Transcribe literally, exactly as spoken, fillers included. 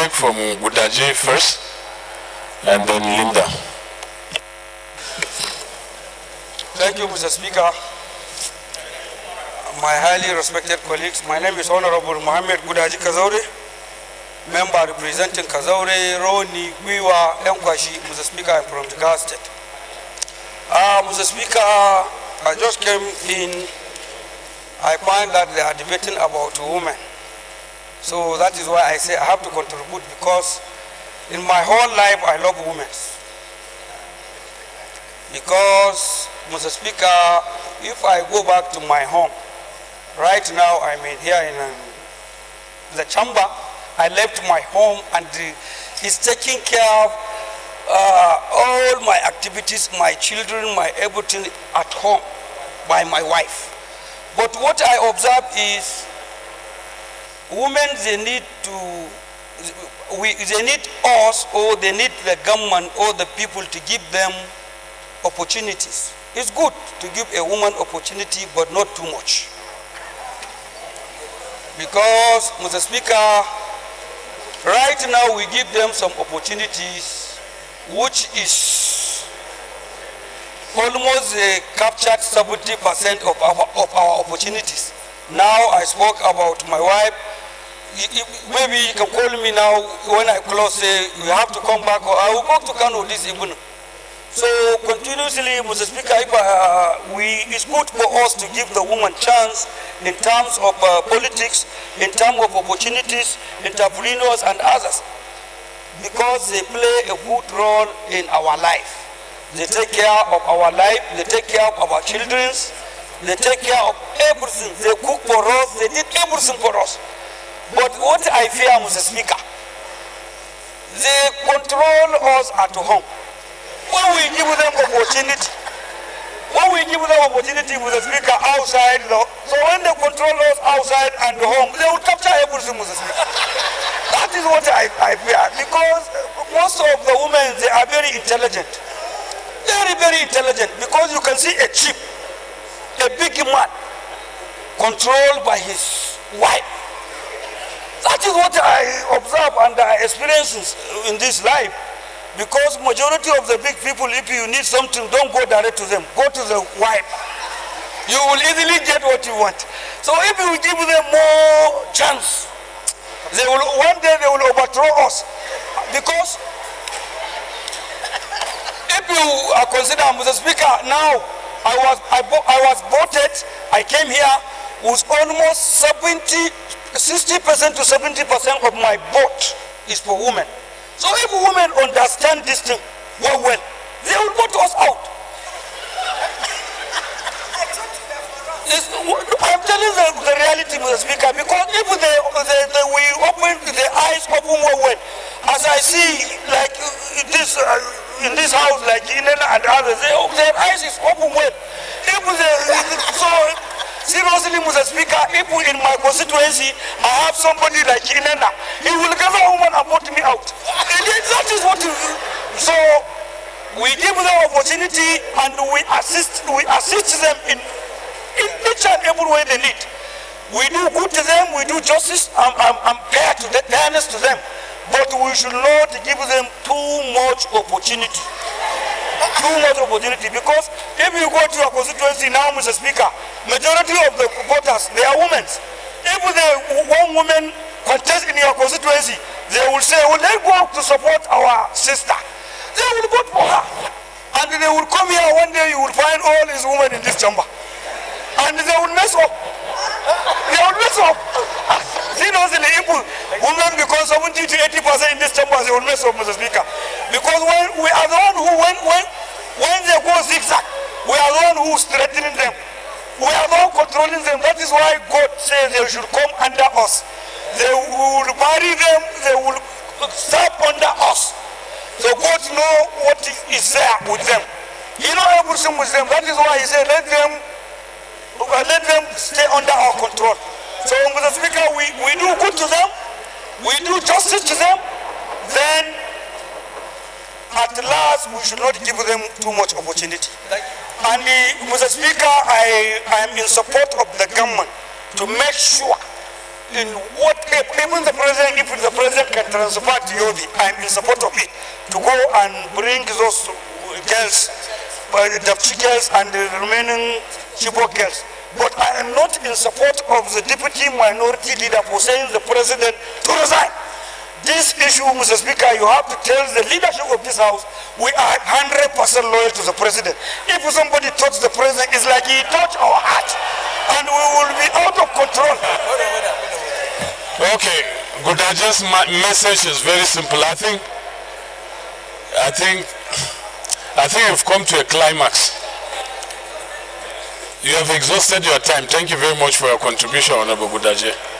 from Gudaji first, and then Linda. Thank you, Mister Speaker. My highly respected colleagues, my name is Honorable Muhammed Gudaji Kazaure, member representing Kazaure, Roni, Gwiwa, Enkwashi. Mister Speaker, I'm from the Gas State. Uh, Mister Speaker, I just came in. I find that they are debating about women. So that is why I say I have to contribute, because in my whole life I love women. Because, Mister Speaker, if I go back to my home, right now I'm in here in um, the chamber. I left my home and uh, he's taking care of uh, all my activities, my children, my everything at home by my wife. But what I observe is women, they need to, we, they need us, or they need the government or the people to give them opportunities. It's good to give a woman opportunity, but not too much. Because, Mister Speaker, right now we give them some opportunities which is almost uh, captured seventy percent of our, of our opportunities. Now I spoke about my wife. Maybe you can call me now when I close, say you have to come back, or I will go to Kano this evening. So continuously, Mister Speaker, if, uh, we, it's good for us to give the woman chance in terms of uh, politics, in terms of opportunities, entrepreneurs and others, because they play a good role in our life. They take care of our life, they take care of our children, they take care of everything. They cook for us, they did everything for us. But what I fear, Mister Speaker, they control us at home. When we give them opportunity, when we give them opportunity, Mister Speaker, outside, though, so when they control us outside and home, they will capture everything, Mister Speaker. That is what I, I fear, because most of the women, they are very intelligent. Very, very intelligent, because you can see a chief, a big man, controlled by his wife. That is what I observe and I experience in this life. Because majority of the big people, if you need something, don't go direct to them. Go to the wife. You will easily get what you want. So if you give them more chance, they will, one day they will overthrow us. Because if you are considered, Mister Speaker, now I was, I, I was voted, I came here with almost seventy, sixty percent to seventy percent of my vote is for women. So if women understand this thing well, well, they will vote us out. I'm telling the, the reality, Mister Speaker, because if they, they, they we open the eyes open well, well, as I see, like this uh, in this house, like Inena and others, they, their eyes is open well. If they, so seriously, Mister Speaker, if in my constituency I have somebody like Inena, he will gather a woman and vote me out. That is what. You, so we give them opportunity and we assist. We assist them in, in each and every way they need. We do good to them. We do justice. I'm, I'm, I'm fair to them, fairness to them. But we should not give them too much opportunity. Too much opportunity, because if you go to your constituency now, Mister Speaker, majority of the voters, they are women. If the one woman contest in your constituency, they will say, well, let's go to support our sister. They will vote for her. And they will come here one day, you will find all these women in this chamber. And they will mess up. They will mess up. Seriously, if women become seventy to eighty percent in this chamber, they will mess up, Mister Speaker. Because when we are the one who, when, when, when they go zigzag, we are the one who is threatening them. We are the one controlling them. That is why God says they should come under us. They will marry them, they will serve under us. So God knows what is there with them. He knows everything with them. That is why he said, let them, let them stay under our control. So, Mister Speaker, we, we do good to them, we do justice to them, then at last we should not give them too much opportunity. And uh, Mister Speaker, I, I am in support of the government to make sure in what, even the president, if the president can transfer to Yobi, I'm in support of it, to go and bring those girls, uh, the girls and the remaining Chibok girls. But I am not in support of the deputy minority leader for saying the president to resign. This issue, Mister Speaker, you have to tell the leadership of this house, we are one hundred percent loyal to the president. If somebody touches the president, it's like he touched our heart, and we will be out of control. Okay, Gudaji's message is very simple. I think, I think, I think you've come to a climax. You have exhausted your time. Thank you very much for your contribution, Honorable Gudaji.